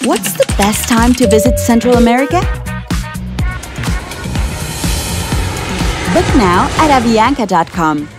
What's the best time to visit Central America? Book now at Avianca.com.